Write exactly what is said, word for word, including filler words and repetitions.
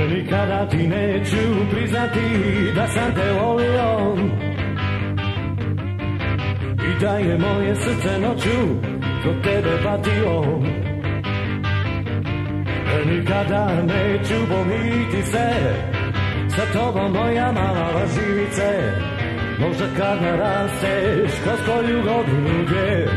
Nikada ti neću priznati da sam te volio i da je moje srce noću kod tebe patio. Nikada neću pomiriti se sa tobom, moja mala živice. Možda kad narasteš kroz koju godinu dvije,